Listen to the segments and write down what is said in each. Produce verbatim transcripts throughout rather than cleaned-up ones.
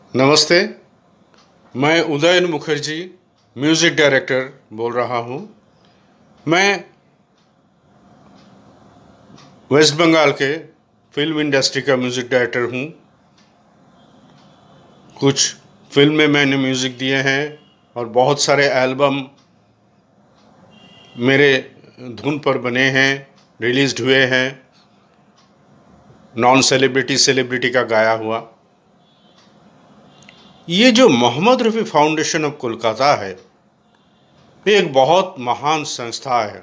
नमस्ते, मैं Udayan Mukherjee music director बोल रहा हूँ। मैं वेस्ट बंगाल के फिल्म इंडस्ट्री का म्यूज़िक डायरेक्टर हूँ। कुछ फिल्म में मैंने म्यूज़िक दिए हैं और बहुत सारे एल्बम मेरे धुन पर बने हैं, रिलीज़्ड हुए हैं। नॉन सेलिब्रिटी सेलिब्रिटी का गाया हुआ। ये जो मोहम्मद रफ़ी फाउंडेशन ऑफ कोलकाता है, ये एक बहुत महान संस्था है।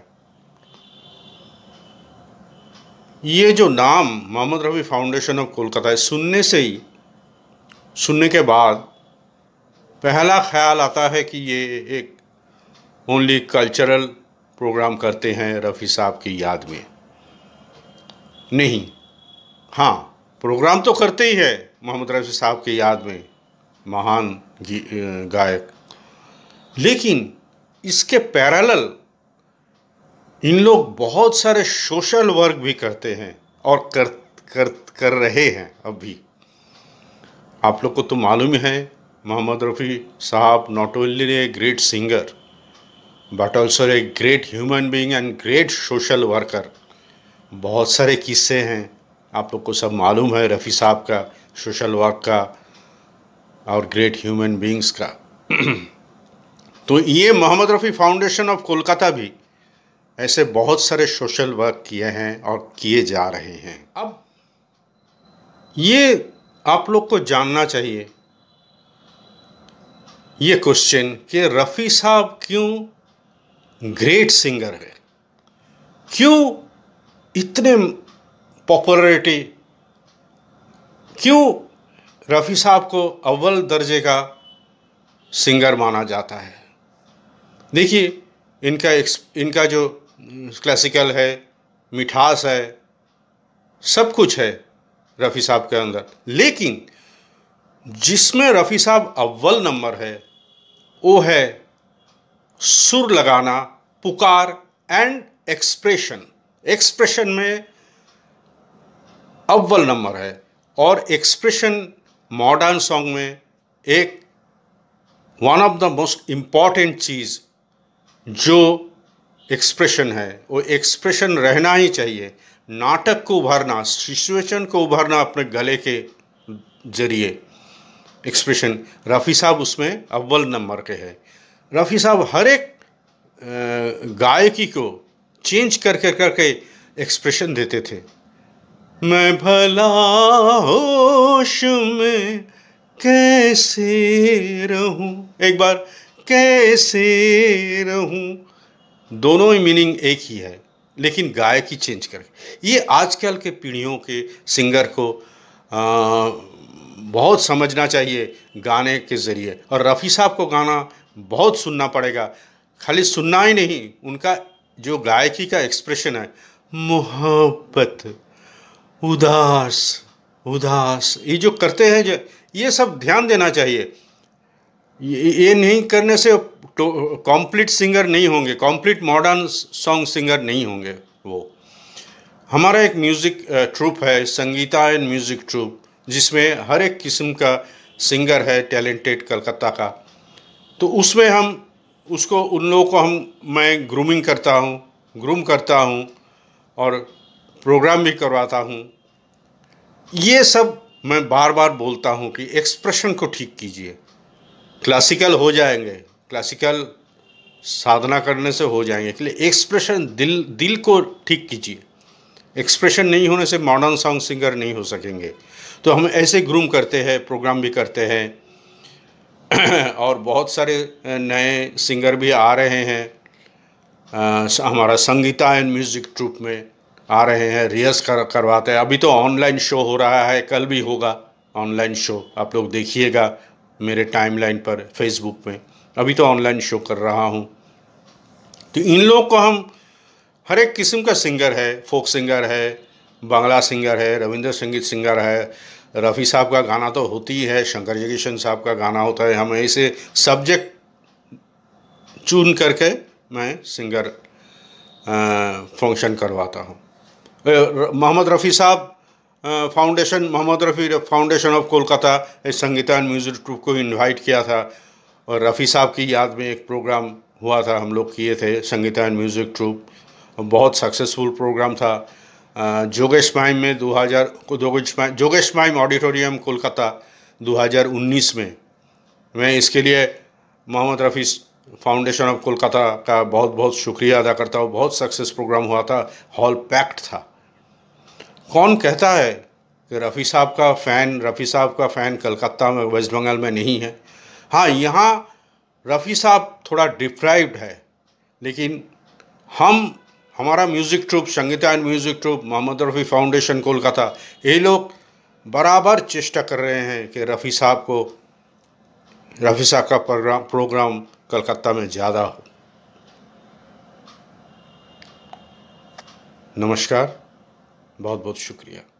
ये जो नाम मोहम्मद रफ़ी फाउंडेशन ऑफ कोलकाता है, सुनने से ही सुनने के बाद पहला ख्याल आता है कि ये एक ओनली कल्चरल प्रोग्राम करते हैं रफ़ी साहब की याद में। नहीं, हाँ, प्रोग्राम तो करते ही है मोहम्मद रफ़ी साहब की याद में, महान गायक। लेकिन इसके पैरेलल इन लोग बहुत सारे सोशल वर्क भी करते हैं और कर कर कर रहे हैं अभी। आप लोग को तो मालूम है, Mohammed Rafi sahab not only a great singer but also a great human being and great social worker. बहुत सारे किस्से हैं, आप लोग को सब मालूम है रफ़ी साहब का सोशल वर्क का और ग्रेट ह्यूमन बीइंग्स का। तो ये मोहम्मद रफ़ी फाउंडेशन ऑफ कोलकाता भी ऐसे बहुत सारे सोशल वर्क किए हैं और किए जा रहे हैं। अब ये आप लोग को जानना चाहिए ये क्वेश्चन कि रफ़ी साहब क्यों ग्रेट सिंगर है, क्यों इतने पॉपुलैरिटी, क्यों रफ़ी साहब को अव्वल दर्जे का सिंगर माना जाता है। देखिए, इनका इनका जो क्लासिकल है, मिठास है, सब कुछ है रफ़ी साहब के अंदर। लेकिन जिसमें रफ़ी साहब अव्वल नंबर है वो है सुर लगाना, पुकार एंड एक्सप्रेशन। एक्सप्रेशन में अव्वल नंबर है और एक्सप्रेशन मॉडर्न सॉन्ग में एक one of the most important चीज़ जो एक्सप्रेशन है, वो एक्सप्रेशन रहना ही चाहिए। नाटक को उभारना, सिचुएशन को उभारना अपने गले के जरिए एक्सप्रेशन, रफ़ी साहब उसमें अव्वल नंबर के है। रफ़ी साहब हर एक गायकी को चेंज करके करके एक्सप्रेशन देते थे। मैं भला होश में कैसे रहूं, एक बार कैसे रहूं, दोनों ही मीनिंग एक ही है, लेकिन गायकी चेंज करके। ये आजकल के पीढ़ियों के सिंगर को आ, बहुत समझना चाहिए गाने के ज़रिए। और रफ़ी साहब को गाना बहुत सुनना पड़ेगा, खाली सुनना ही नहीं, उनका जो गायकी का एक्सप्रेशन है, मोहब्बत, उदास उदास, ये जो करते हैं, जो ये सब ध्यान देना चाहिए। ये, ये नहीं करने से कंप्लीट सिंगर नहीं होंगे, कंप्लीट मॉडर्न सॉन्ग सिंगर नहीं होंगे वो। हमारा एक म्यूज़िक ट्रूप है, संगीतायन म्यूज़िक ट्रूप, जिसमें हर एक किस्म का सिंगर है टैलेंटेड कलकत्ता का। तो उसमें हम उसको उन लोगों को हम मैं ग्रूमिंग करता हूँ, ग्रूम करता हूँ और प्रोग्राम भी करवाता हूँ। ये सब मैं बार बार बोलता हूँ कि एक्सप्रेशन को ठीक कीजिए। क्लासिकल हो जाएंगे, क्लासिकल साधना करने से हो जाएंगे, इसलिए एक्सप्रेशन, दिल दिल को ठीक कीजिए। एक्सप्रेशन नहीं होने से मॉडर्न सॉन्ग सिंगर नहीं हो सकेंगे। तो हम ऐसे ग्रूम करते हैं, प्रोग्राम भी करते हैं और बहुत सारे नए सिंगर भी आ रहे हैं। आ, हमारा संगीतायन म्यूज़िक ट्रूप में आ रहे हैं, रिहर्स कर करवाते हैं। अभी तो ऑनलाइन शो हो रहा है, कल भी होगा ऑनलाइन शो, आप लोग देखिएगा मेरे टाइमलाइन पर फेसबुक में। अभी तो ऑनलाइन शो कर रहा हूँ। तो इन लोग को हम हर एक किस्म का सिंगर है, फोक सिंगर है, बांग्ला सिंगर है, रविंद्र संगीत सिंगर है, रफ़ी साहब का गाना तो होती ही है, शंकर जयकिशन साहब का गाना होता है। हम ऐसे सब्जेक्ट चुन करके मैं सिंगर फंक्शन करवाता हूँ। Mohammed Rafi sahab foundation Mohammed Rafi foundation of Kolkata इस संगीतान म्यूज़िक ग्रुप को इनवाइट किया था और रफ़ी साहब की याद में एक प्रोग्राम हुआ था, हम लोग किए थे संगीतान म्यूज़िक ग्रुप। बहुत सक्सेसफुल प्रोग्राम था। जोगेश माइम में दो हज़ार जोगेश माइम जोगेश माइम ऑडिटोरियम कोलकाता दो हज़ार उन्नीस में मैं इसके लिए मोहम्मद रफ़ी फाउंडेशन ऑफ कोलकाता का बहुत बहुत शुक्रिया अदा करता हूँ। बहुत सक्सेस प्रोग्राम हुआ था, हॉल पैक्ड था। कौन कहता है कि रफ़ी साहब का फ़ैन रफ़ी साहब का फ़ैन कलकत्ता में वेस्ट बंगाल में नहीं है? हाँ, यहाँ रफ़ी साहब थोड़ा डिप्राइव्ड है, लेकिन हम हमारा music troupe Sangeetan music troupe Mohammed Rafi foundation Kolkata, ये लोग बराबर चेष्टा कर रहे हैं कि रफ़ी साहब को रफ़ी साहब का प्रोग्राम प्रोग्राम कलकत्ता में ज़्यादा हो। नमस्कार, बहुत बहुत शुक्रिया।